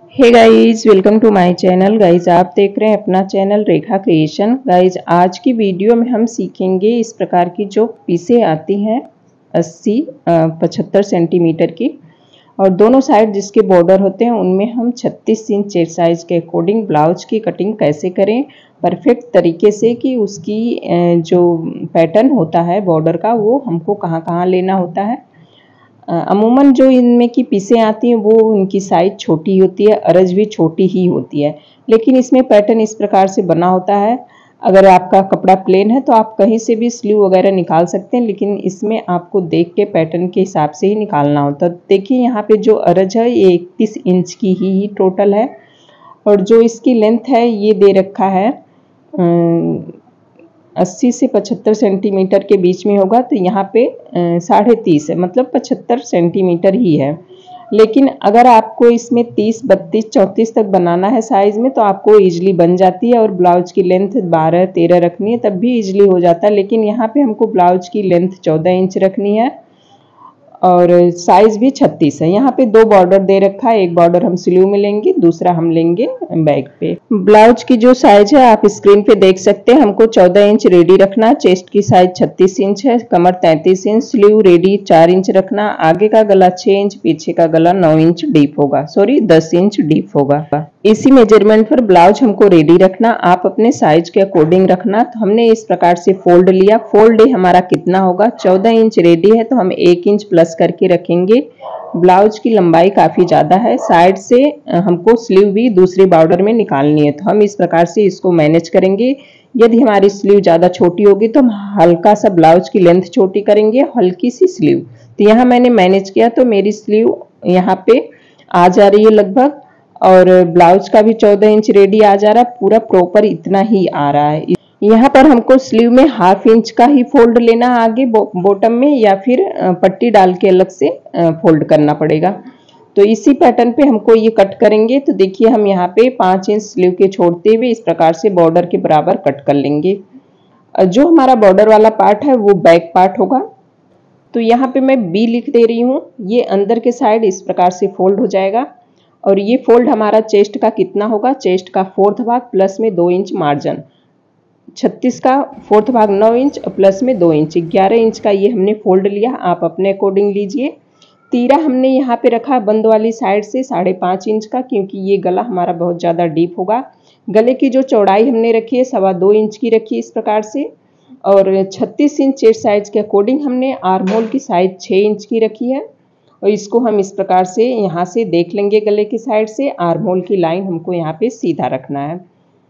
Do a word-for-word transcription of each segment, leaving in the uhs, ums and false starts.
Hey guys, welcome to my channel. Guys आप देख रहे हैं अपना चैनल रेखा क्रिएशन। गाइज आज की वीडियो में हम सीखेंगे इस प्रकार की जो पीसें आती हैं अस्सी पचहत्तर सेंटीमीटर की, और दोनों साइड जिसके बॉर्डर होते हैं उनमें हम छत्तीस इंच चेस्ट साइज के अकॉर्डिंग ब्लाउज की कटिंग कैसे करें परफेक्ट तरीके से, कि उसकी जो पैटर्न होता है बॉर्डर का वो हमको कहाँ कहाँ लेना होता है। अमूमन जो इनमें की पीसें आती हैं वो उनकी साइज छोटी होती है, अरज भी छोटी ही होती है, लेकिन इसमें पैटर्न इस प्रकार से बना होता है। अगर आपका कपड़ा प्लेन है तो आप कहीं से भी स्लीव वगैरह निकाल सकते हैं, लेकिन इसमें आपको देख के पैटर्न के हिसाब से ही निकालना होता है। देखिए यहाँ पे जो अरज है ये इकतीस इंच की ही, ही टोटल है, और जो इसकी लेंथ है ये दे रखा है अस्सी से पचहत्तर सेंटीमीटर के बीच में होगा, तो यहाँ पे साढ़े तीस है, मतलब पचहत्तर सेंटीमीटर ही है। लेकिन अगर आपको इसमें तीस बत्तीस चौंतीस तक बनाना है साइज में तो आपको इजीली बन जाती है, और ब्लाउज की लेंथ बारह तेरह रखनी है तब भी इजीली हो जाता है। लेकिन यहाँ पे हमको ब्लाउज की लेंथ चौदह इंच रखनी है और साइज भी छत्तीस है। यहाँ पे दो बॉर्डर दे रखा है, एक बॉर्डर हम स्लीव में लेंगे, दूसरा हम लेंगे बैक पे। ब्लाउज की जो साइज है आप स्क्रीन पे देख सकते हैं। हमको चौदह इंच रेडी रखना, चेस्ट की साइज छत्तीस इंच है, कमर तैंतीस इंच, स्लीव रेडी चार इंच रखना, आगे का गला छह इंच, पीछे का गला नौ इंच डीप होगा, सॉरी दस इंच डीप होगा। इसी मेजरमेंट पर ब्लाउज हमको रेडी रखना, आप अपने साइज के अकॉर्डिंग रखना। तो हमने इस प्रकार से फोल्ड लिया, फोल्ड हमारा कितना होगा, चौदह इंच रेडी है तो हम एक इंच प्लस करके रखेंगे। ब्लाउज की लंबाई काफी ज्यादा है, साइड से हमको स्लीव भी दूसरे बॉर्डर में निकालनी है, तो हम इस प्रकार से इसको मैनेज करेंगे। यदि हमारी स्लीव ज्यादा छोटी होगी तो हम हल्का सा ब्लाउज की लेंथ छोटी करेंगे, हल्की सी स्लीव। तो यहाँ मैंने मैनेज किया तो मेरी स्लीव यहाँ पे आ जा रही है लगभग, और ब्लाउज का भी चौदह इंच रेडी आ जा रहा है, पूरा प्रॉपर इतना ही आ रहा है। यहाँ पर हमको स्लीव में हाफ इंच का ही फोल्ड लेना आगे बॉटम में, या फिर पट्टी डाल के अलग से फोल्ड करना पड़ेगा। तो इसी पैटर्न पे हमको ये कट करेंगे। तो देखिए हम यहाँ पे पाँच इंच स्लीव के छोड़ते हुए इस प्रकार से बॉर्डर के बराबर कट कर लेंगे। जो हमारा बॉर्डर वाला पार्ट है वो बैक पार्ट होगा। तो यहाँ पे मैं बी लिख दे रही हूँ, ये अंदर के साइड इस प्रकार से फोल्ड हो जाएगा, और ये फोल्ड हमारा चेस्ट का कितना होगा, चेस्ट का फोर्थ भाग प्लस में दो इंच मार्जिन, छत्तीस का फोर्थ भाग नौ इंच प्लस में दो इंच, ग्यारह इंच का ये हमने फोल्ड लिया। आप अपने अकॉर्डिंग लीजिए। तीरा हमने यहाँ पे रखा बंद वाली साइड से साढ़े पाँच इंच का, क्योंकि ये गला हमारा बहुत ज़्यादा डीप होगा। गले की जो चौड़ाई हमने रखी है सवा दो इंच की रखी है इस प्रकार से, और छत्तीस इंच चेस्ट साइज के अकॉर्डिंग हमने आर्म होल की साइज छः इंच की रखी है। और इसको हम इस प्रकार से यहाँ से देख लेंगे, गले की साइड से आर्म होल की लाइन हमको यहाँ पे सीधा रखना है।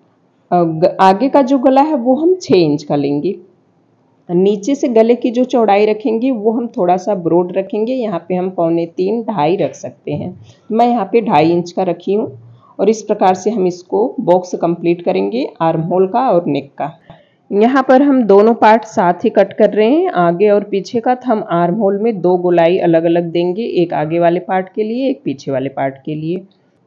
आगे का जो गला है वो हम छः इंच का लेंगे। नीचे से गले की जो चौड़ाई रखेंगे वो हम थोड़ा सा ब्रॉड रखेंगे, यहाँ पे हम पौने तीन ढाई रख सकते हैं। मैं यहाँ पे ढाई इंच का रखी हूँ, और इस प्रकार से हम इसको बॉक्स कंप्लीट करेंगे आर्म होल का और नेक का। यहाँ पर हम दोनों पार्ट साथ ही कट कर रहे हैं, आगे और पीछे का। तो हम आर्म होल में दो गोलाई अलग अलग देंगे, एक आगे वाले पार्ट के लिए एक पीछे वाले पार्ट के लिए।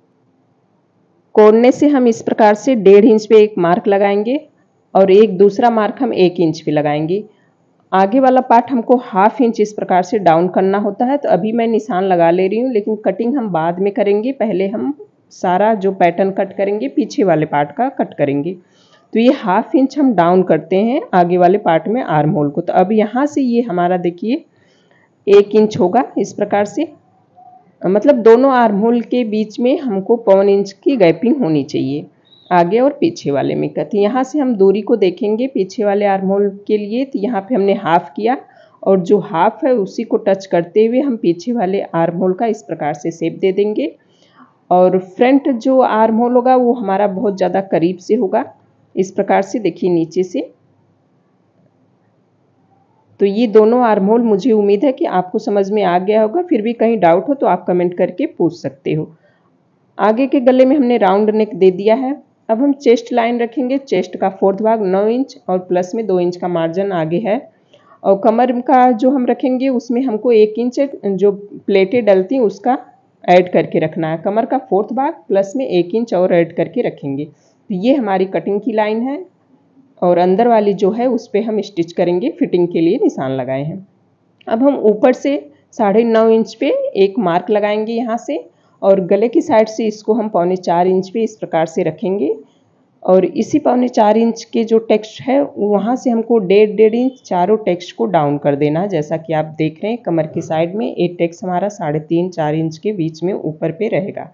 कोने से हम इस प्रकार से डेढ़ इंच पे एक मार्क लगाएंगे, और एक दूसरा मार्क हम एक इंच पे लगाएंगे। आगे वाला पार्ट हमको हाफ इंच इस प्रकार से डाउन करना होता है। तो अभी मैं निशान लगा ले रही हूँ, लेकिन कटिंग हम बाद में करेंगे। पहले हम सारा जो पैटर्न कट करेंगे पीछे वाले पार्ट का कट करेंगे। तो ये हाफ इंच हम डाउन करते हैं आगे वाले पार्ट में आर्म होल को। तो अब यहाँ से ये हमारा देखिए एक इंच होगा इस प्रकार से, मतलब दोनों आर्म होल के बीच में हमको पौन इंच की गैपिंग होनी चाहिए आगे और पीछे वाले में। तो यहाँ से हम दूरी को देखेंगे पीछे वाले आर्म होल के लिए। तो यहाँ पे हमने हाफ किया, और जो हाफ है उसी को टच करते हुए हम पीछे वाले आर्म होल का इस प्रकार से शेप दे देंगे। और फ्रंट जो आर्म होल होगा वो हमारा बहुत ज़्यादा करीब से होगा, इस प्रकार से देखिए नीचे से। तो ये दोनों आर्म होल मुझे उम्मीद है कि आपको समझ में आ गया होगा। फिर भी कहीं डाउट हो तो आप कमेंट करके पूछ सकते हो। आगे के गले में हमने राउंड नेक दे दिया है। अब हम चेस्ट लाइन रखेंगे। चेस्ट का फोर्थ भाग नौ इंच और प्लस में दो इंच का मार्जिन आगे है, और कमर का जो हम रखेंगे उसमें हमको एक इंच जो प्लेटें डलती हैं उसका ऐड करके रखना है। कमर का फोर्थ भाग प्लस में एक इंच और ऐड करके रखेंगे। तो ये हमारी कटिंग की लाइन है, और अंदर वाली जो है उस पर हम स्टिच करेंगे, फिटिंग के लिए निशान लगाए हैं। अब हम ऊपर से साढ़े नौ इंच पे एक मार्क लगाएंगे यहाँ से, और गले की साइड से इसको हम पौने चार इंच पे इस प्रकार से रखेंगे और इसी पौने चार इंच के जो टेक्स्ट है वहाँ से हमको डेढ़ डेढ़ इंच चारों टेक्स्ट को डाउन कर देना है। जैसा कि आप देख रहे हैं कमर की साइड में एक टेक्स्ट हमारा साढ़े तीन चार इंच के बीच में ऊपर पे रहेगा।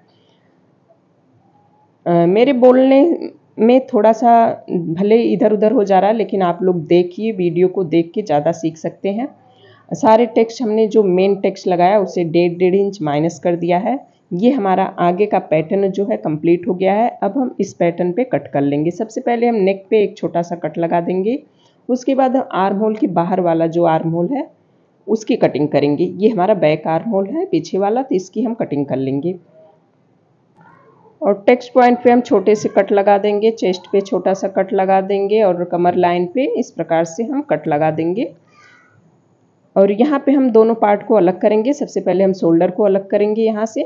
आ, मेरे बोलने में थोड़ा सा भले इधर उधर हो जा रहा है, लेकिन आप लोग देखिए, वीडियो को देख के ज़्यादा सीख सकते हैं। सारे टेक्स्ट हमने जो मेन टेक्स्ट लगाया उसे डेढ़ डेढ़ इंच माइनस कर दिया है। ये हमारा आगे का पैटर्न जो है कंप्लीट हो गया है। अब हम इस पैटर्न पे कट कर लेंगे। सबसे पहले हम नेक पे एक छोटा सा कट लगा देंगे, उसके बाद हम आर्म होल के बाहर वाला जो आर्म होल है उसकी कटिंग करेंगे। ये हमारा बैक आर्म होल है पीछे वाला, तो इसकी हम कटिंग कर लेंगे। और टेक्स्ट पॉइंट पे हम छोटे से कट लगा देंगे, चेस्ट पे छोटा सा कट लगा देंगे और कमर लाइन पे इस प्रकार से हम कट लगा देंगे। और यहाँ पे हम दोनों पार्ट को अलग करेंगे। सबसे पहले हम शोल्डर को अलग करेंगे यहाँ से।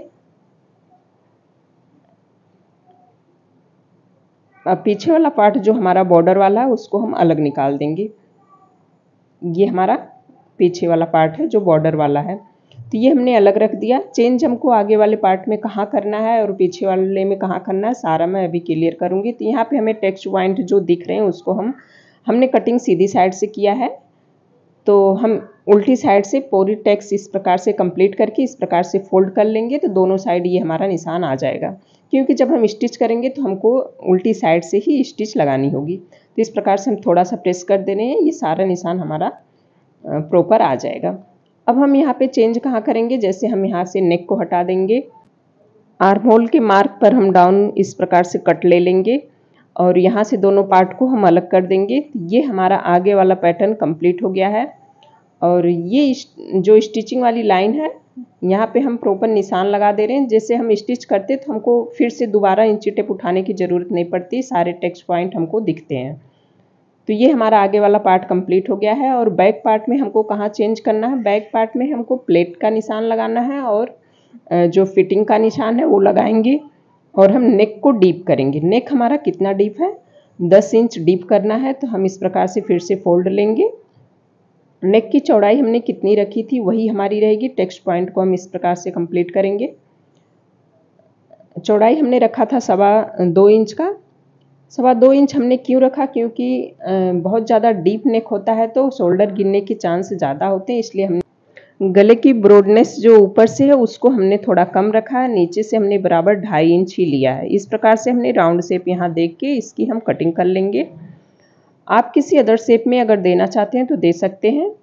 अब पीछे वाला पार्ट जो हमारा बॉर्डर वाला है उसको हम अलग निकाल देंगे। ये हमारा पीछे वाला पार्ट है जो बॉर्डर वाला है, तो ये हमने अलग रख दिया। चेंज हमको आगे वाले पार्ट में कहाँ करना है और पीछे वाले में कहाँ करना है सारा मैं अभी क्लियर करूँगी। तो यहाँ पे हमें टेक्स्ट पॉइंट जो दिख रहे हैं उसको हम हमने कटिंग सीधी साइड से किया है, तो हम उल्टी साइड से पूरी टेक्स्ट इस प्रकार से कंप्लीट करके इस प्रकार से फोल्ड कर लेंगे, तो दोनों साइड ये हमारा निशान आ जाएगा। क्योंकि जब हम स्टिच करेंगे तो हमको उल्टी साइड से ही स्टिच लगानी होगी। तो इस प्रकार से हम थोड़ा सा प्रेस कर दे रहे हैं, ये सारा निशान हमारा प्रॉपर आ जाएगा। अब हम यहाँ पे चेंज कहाँ करेंगे, जैसे हम यहाँ से नेक को हटा देंगे, आर्म होल के मार्क पर हम डाउन इस प्रकार से कट ले लेंगे और यहाँ से दोनों पार्ट को हम अलग कर देंगे। ये हमारा आगे वाला पैटर्न कंप्लीट हो गया है। और ये जो स्टिचिंग वाली लाइन है यहाँ पे हम प्रॉपर निशान लगा दे रहे हैं। जैसे हम स्टिच करते तो हमको फिर से दोबारा इंची टेप उठाने की ज़रूरत नहीं पड़ती, सारे टेक्स्ट पॉइंट हमको दिखते हैं। तो ये हमारा आगे वाला पार्ट कंप्लीट हो गया है। और बैक पार्ट में हमको कहाँ चेंज करना है, बैक पार्ट में हमको प्लेट का निशान लगाना है और जो फिटिंग का निशान है वो लगाएंगे और हम नेक को डीप करेंगे। नेक हमारा कितना डीप है, दस इंच डीप करना है। तो हम इस प्रकार से फिर से फोल्ड लेंगे। नेक की चौड़ाई हमने कितनी रखी थी वही हमारी रहेगी। टेक्स्ट पॉइंट को हम इस प्रकार से कंप्लीट करेंगे। चौड़ाई हमने रखा था सवा दो इंच का। सवा दो इंच हमने क्यों रखा, क्योंकि बहुत ज़्यादा डीप नेक होता है तो शोल्डर गिरने के चांस ज़्यादा होते हैं, इसलिए हमने गले की ब्रॉडनेस जो ऊपर से है उसको हमने थोड़ा कम रखा है। नीचे से हमने बराबर ढाई इंच ही लिया है। इस प्रकार से हमने राउंड शेप यहाँ देख के इसकी हम कटिंग कर लेंगे। आप किसी अदर शेप में अगर देना चाहते हैं तो दे सकते हैं।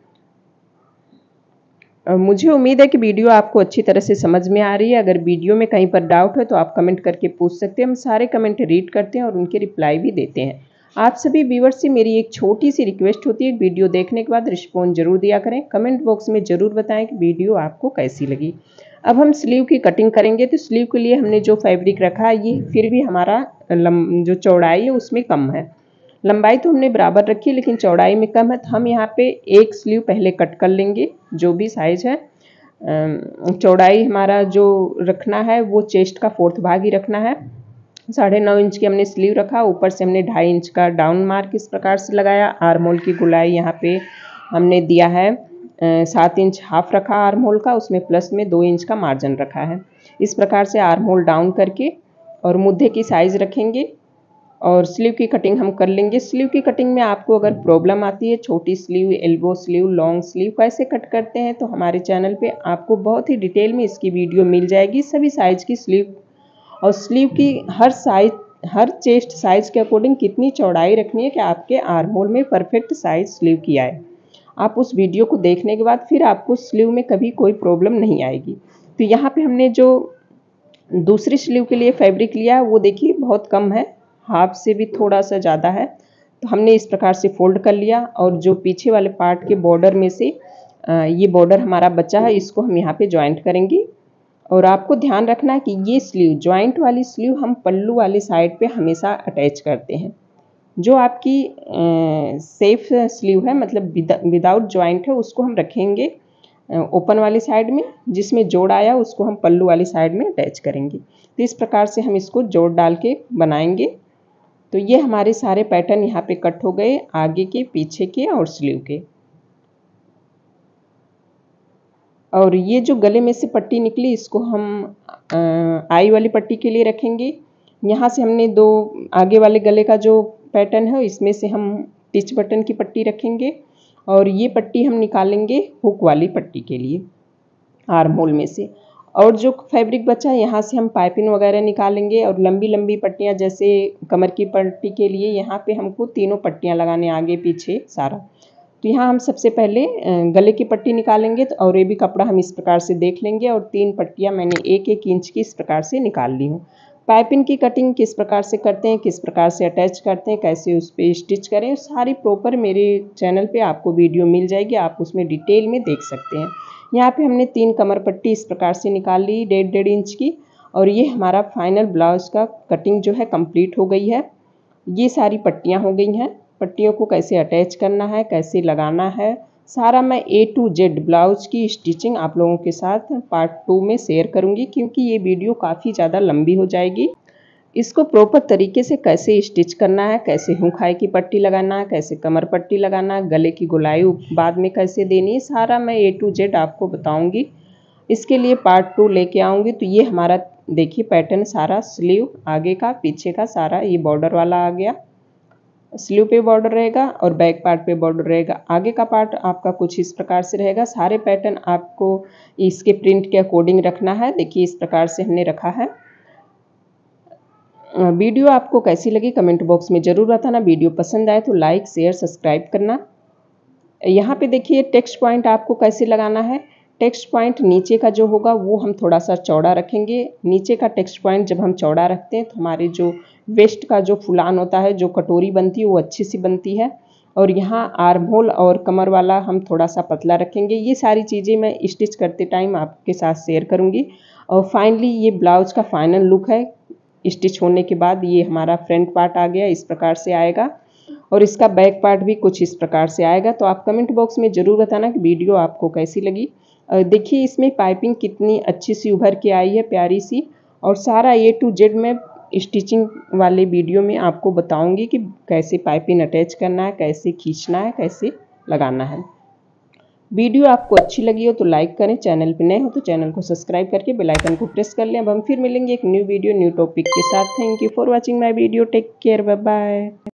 मुझे उम्मीद है कि वीडियो आपको अच्छी तरह से समझ में आ रही है। अगर वीडियो में कहीं पर डाउट है तो आप कमेंट करके पूछ सकते हैं। हम सारे कमेंट रीड करते हैं और उनके रिप्लाई भी देते हैं। आप सभी व्यूअर्स से मेरी एक छोटी सी रिक्वेस्ट होती है, वीडियो देखने के बाद रिस्पॉन्स जरूर दिया करें। कमेंट बॉक्स में ज़रूर बताएं कि वीडियो आपको कैसी लगी। अब हम स्लीव की कटिंग करेंगे। तो स्लीव के लिए हमने जो फैब्रिक रखा है ये फिर भी हमारा लम जो चौड़ाई है उसमें कम है। लंबाई तो हमने बराबर रखी है लेकिन चौड़ाई में कम है, तो हम यहाँ पे एक स्लीव पहले कट कर लेंगे। जो भी साइज है, चौड़ाई हमारा जो रखना है वो चेस्ट का फोर्थ भाग ही रखना है। साढ़े नौ इंच की हमने स्लीव रखा, ऊपर से हमने ढाई इंच का डाउन मार्क इस प्रकार से लगाया। आर्म होल की गुलाई यहाँ पे हमने दिया है सात इंच हाफ रखा आर्म होल का, उसमें प्लस में दो इंच का मार्जिन रखा है। इस प्रकार से आर्म होल डाउन करके और मुद्दे की साइज रखेंगे और स्लीव की कटिंग हम कर लेंगे। स्लीव की कटिंग में आपको अगर प्रॉब्लम आती है, छोटी sleeve, elbow sleeve, long sleeve कैसे कट करते हैं, तो हमारे चैनल पे आपको बहुत ही डिटेल में इसकी वीडियो मिल जाएगी। सभी साइज की स्लीव और स्लीव की हर साइज, हर चेस्ट साइज के अकॉर्डिंग कितनी चौड़ाई रखनी है कि आपके आर्म होल में परफेक्ट साइज स्लीव की आए। आप उस वीडियो को देखने के बाद फिर आपको स्लीव में कभी कोई प्रॉब्लम नहीं आएगी। तो यहाँ पे हमने जो दूसरी स्लीव के लिए फैब्रिक लिया है वो देखिए बहुत कम है, हाफ से भी थोड़ा सा ज़्यादा है। तो हमने इस प्रकार से फोल्ड कर लिया और जो पीछे वाले पार्ट के बॉर्डर में से ये बॉर्डर हमारा बचा है, इसको हम यहाँ पे ज्वाइंट करेंगे। और आपको ध्यान रखना है कि ये स्लीव, ज्वाइंट वाली स्लीव हम पल्लू वाली साइड पे हमेशा अटैच करते हैं। जो आपकी सेफ स्लीव है, मतलब विदाउट ज्वाइंट है, उसको हम रखेंगे ओपन वाली साइड में। जिसमें जोड़ आया उसको हम पल्लू वाली साइड में अटैच करेंगे। तो इस प्रकार से हम इसको जोड़ डाल के बनाएंगे। तो ये हमारे सारे पैटर्न यहाँ पे कट हो गए, आगे के, पीछे के और स्लीव के। और ये जो गले में से पट्टी निकली इसको हम आई वाली पट्टी के लिए रखेंगे। यहाँ से हमने दो आगे वाले गले का जो पैटर्न है इसमें से हम टिच बटन की पट्टी रखेंगे और ये पट्टी हम निकालेंगे हुक वाली पट्टी के लिए आर्म होल में से। और जो फैब्रिक बचा है यहाँ से हम पाइपिंग वगैरह निकालेंगे और लंबी लंबी पट्टियाँ जैसे कमर की पट्टी के लिए यहाँ पे हमको तीनों पट्टियाँ लगाने आगे पीछे सारा। तो यहाँ हम सबसे पहले गले की पट्टी निकालेंगे तो और ये भी कपड़ा हम इस प्रकार से देख लेंगे और तीन पट्टियाँ मैंने एक एक इंच की इस प्रकार से निकाल ली हूँ। पाइपिंग की कटिंग किस प्रकार से करते हैं, किस प्रकार से अटैच करते हैं, कैसे उस पर स्टिच करें, सारी प्रॉपर मेरे चैनल पे आपको वीडियो मिल जाएगी, आप उसमें डिटेल में देख सकते हैं। यहाँ पे हमने तीन कमर पट्टी इस प्रकार से निकाल ली डेढ़ डेढ़ इंच की और ये हमारा फाइनल ब्लाउज का कटिंग जो है कंप्लीट हो गई है। ये सारी पट्टियाँ हो गई हैं। पट्टियों को कैसे अटैच करना है, कैसे लगाना है, सारा मैं ए टू जेड ब्लाउज की स्टिचिंग आप लोगों के साथ पार्ट टू में शेयर करूंगी, क्योंकि ये वीडियो काफ़ी ज़्यादा लंबी हो जाएगी। इसको प्रॉपर तरीके से कैसे स्टिच करना है, कैसे हुकाई की पट्टी लगाना है, कैसे कमर पट्टी लगाना है, गले की गोलाई बाद में कैसे देनी है, सारा मैं ए टू जेड आपको बताऊँगी। इसके लिए पार्ट टू लेके आऊँगी। तो ये हमारा देखिए पैटर्न सारा स्लीव आगे का पीछे का सारा ये बॉर्डर वाला आ गया। स्लीव पे बॉर्डर रहेगा और बैक पार्ट पे बॉर्डर रहेगा। आगे का पार्ट आपका कुछ इस प्रकार से रहेगा। सारे पैटर्न आपको इसके प्रिंट के अकॉर्डिंग रखना है। देखिए इस प्रकार से हमने रखा है। वीडियो आपको कैसी लगी कमेंट बॉक्स में ज़रूर बताना। वीडियो पसंद आए तो लाइक शेयर सब्सक्राइब करना। यहाँ पे देखिए टेक्स्ट पॉइंट आपको कैसे लगाना है। टेक्स्ट पॉइंट नीचे का जो होगा वो हम थोड़ा सा चौड़ा रखेंगे। नीचे का टेक्स्ट पॉइंट जब हम चौड़ा रखते हैं तो हमारे जो वेस्ट का जो फुलान होता है, जो कटोरी बनती है, वो अच्छी सी बनती है। और यहाँ आर्म होल और कमर वाला हम थोड़ा सा पतला रखेंगे। ये सारी चीज़ें मैं स्टिच करते टाइम आपके साथ शेयर करूँगी। और फाइनली ये ब्लाउज का फाइनल लुक है। स्टिच होने के बाद ये हमारा फ्रंट पार्ट आ गया, इस प्रकार से आएगा और इसका बैक पार्ट भी कुछ इस प्रकार से आएगा। तो आप कमेंट बॉक्स में ज़रूर बताना कि वीडियो आपको कैसी लगी। देखिए इसमें पाइपिंग कितनी अच्छी सी उभर के आई है, प्यारी सी। और सारा ए टू जेड में स्टिचिंग वाले वीडियो में आपको बताऊंगी कि कैसे पाइपिंग अटैच करना है, कैसे खींचना है, कैसे लगाना है। वीडियो आपको अच्छी लगी हो तो लाइक करें, चैनल पे नए हो तो चैनल को सब्सक्राइब करके बेल आइकन को प्रेस कर लें। अब हम फिर मिलेंगे एक न्यू वीडियो न्यू टॉपिक के साथ। Thank you for watching my video. Take care, bye bye.